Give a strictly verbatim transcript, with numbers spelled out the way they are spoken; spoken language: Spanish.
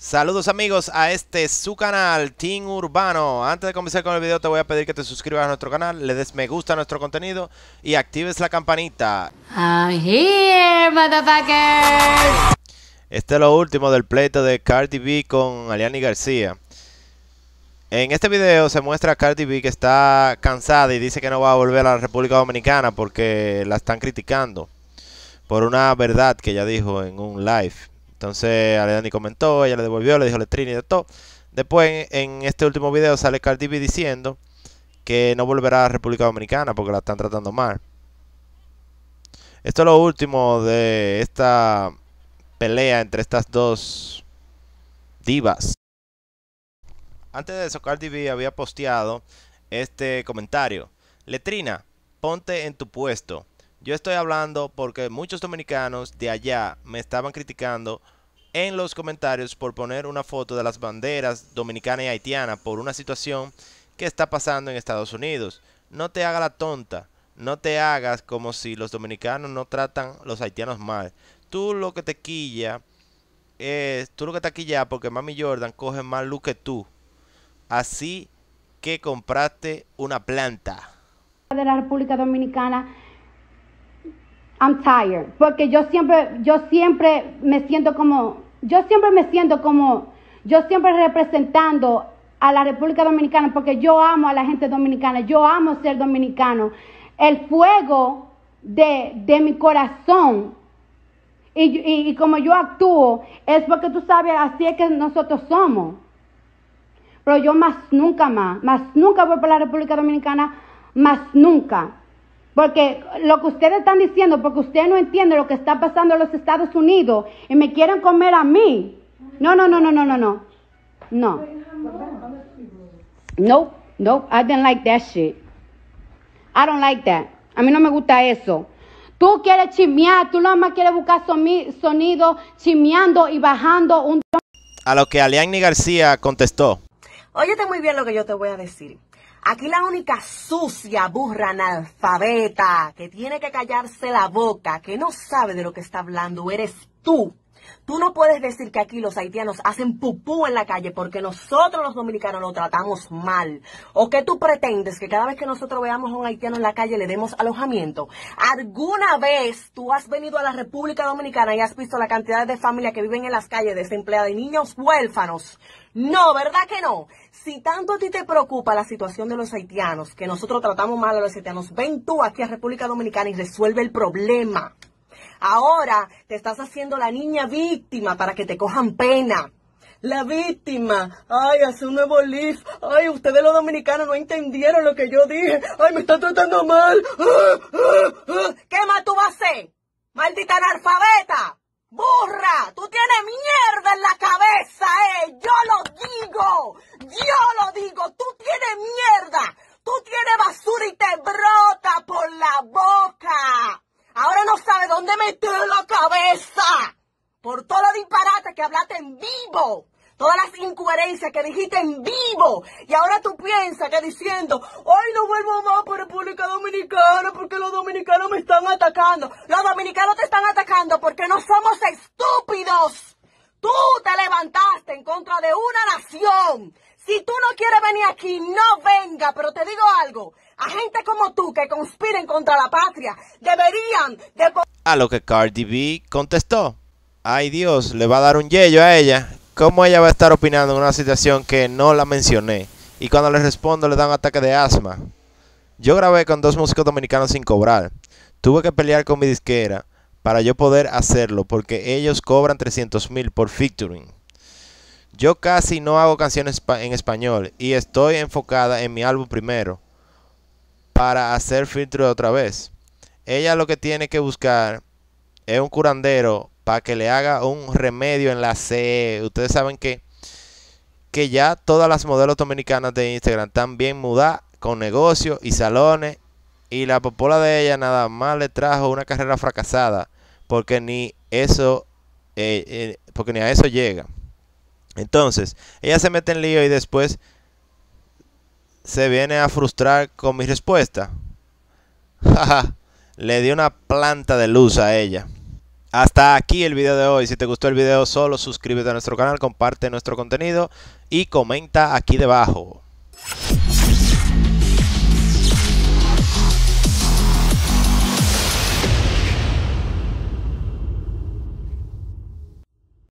Saludos amigos a este su canal Team Urbano. Antes de comenzar con el video te voy a pedir que te suscribas a nuestro canal, le des me gusta a nuestro contenido y actives la campanita. I'm here, motherfuckers. Este es lo último del pleito de Cardi B con Aliani García. En este video se muestra a Cardi B que está cansada y dice que no va a volver a la República Dominicana porque la están criticando por una verdad que ella dijo en un live. Entonces Aliani comentó, ella le devolvió, le dijo Letrini y de todo. Después en este último video sale Cardi B diciendo que no volverá a la República Dominicana porque la están tratando mal. Esto es lo último de esta pelea entre estas dos divas. Antes de eso, Cardi B había posteado este comentario: Letrina, ponte en tu puesto. Yo estoy hablando porque muchos dominicanos de allá me estaban criticando en los comentarios por poner una foto de las banderas dominicana y haitiana por una situación que está pasando en Estados Unidos. No te hagas la tonta, no te hagas como si los dominicanos no tratan a los haitianos mal. Tú lo que te quilla es, tú lo que te quilla porque Mami Jordan coge más luz que tú. Así que compraste una planta. De la República Dominicana, I'm tired, porque yo siempre, yo siempre me siento como, yo siempre me siento como, yo siempre representando a la República Dominicana, porque yo amo a la gente dominicana, yo amo ser dominicano. El fuego de, de mi corazón y, y, y como yo actúo es porque tú sabes, así es que nosotros somos. Pero yo más nunca más, más nunca voy para la República Dominicana, más nunca. Porque lo que ustedes están diciendo, porque ustedes no entienden lo que está pasando en los Estados Unidos y me quieren comer a mí. No, no, no, no, no, no, no. No. No, no, I didn't like that shit. I don't like that. A mí no me gusta eso. Tú quieres chismear, tú nada más quieres buscar sonido, chismeando y bajando un... A lo que Aliani García contestó: óyete muy bien lo que yo te voy a decir. Aquí la única sucia, burra, analfabeta, que tiene que callarse la boca, que no sabe de lo que está hablando, eres tú. Tú no puedes decir que aquí los haitianos hacen pupú en la calle porque nosotros los dominicanos lo tratamos mal. ¿O que tú pretendes que cada vez que nosotros veamos a un haitiano en la calle le demos alojamiento? ¿Alguna vez tú has venido a la República Dominicana y has visto la cantidad de familias que viven en las calles desempleadas y niños huérfanos? No, ¿verdad que no? Si tanto a ti te preocupa la situación de los haitianos, que nosotros tratamos mal a los haitianos, ven tú aquí a República Dominicana y resuelve el problema. Ahora te estás haciendo la niña víctima para que te cojan pena. La víctima. Ay, hace un nuevo live. Ay, ustedes los dominicanos no entendieron lo que yo dije. Ay, me están tratando mal. Ah, ah, ah. ¿Qué más tú vas a hacer? Maldita analfabeta. Burra, tú tienes mierda en la cabeza, eh. Yo lo digo. Yo lo digo. Tú tienes mierda. Tú tienes basura y te brota por la boca. Ahora no sabe dónde meter la cabeza. Por todo lo disparate que hablaste en vivo. Todas las incoherencias que dijiste en vivo. Y ahora tú piensas que diciendo, ay, no vuelvo más por República Dominicana porque los dominicanos me están atacando. Los dominicanos te están atacando porque no somos estúpidos. Tú te levantaste en contra de una nación. Si tú no quieres venir aquí, no venga. Pero te digo algo. A gente como tú que conspiren contra la patria, deberían de... A lo que Cardi B contestó: ay Dios, le va a dar un yello a ella. ¿Cómo ella va a estar opinando en una situación que no la mencioné? Y cuando le respondo le dan un ataque de asma. Yo grabé con dos músicos dominicanos sin cobrar. Tuve que pelear con mi disquera para yo poder hacerlo porque ellos cobran trescientos mil por featuring. Yo casi no hago canciones en español y estoy enfocada en mi álbum primero para hacer filtro otra vez. Ella lo que tiene que buscar es un curandero para que le haga un remedio en la C. Ustedes saben que, que ya todas las modelos dominicanas de Instagram están bien mudadas, con negocios y salones. Y la popola de ella nada más le trajo una carrera fracasada. Porque ni eso, eh, eh, porque ni a eso llega. Entonces, ella se mete en lío y después se viene a frustrar con mi respuesta. Le di una planta de luz a ella. Hasta aquí el video de hoy. Si te gustó el video, solo suscríbete a nuestro canal, comparte nuestro contenido y comenta aquí debajo.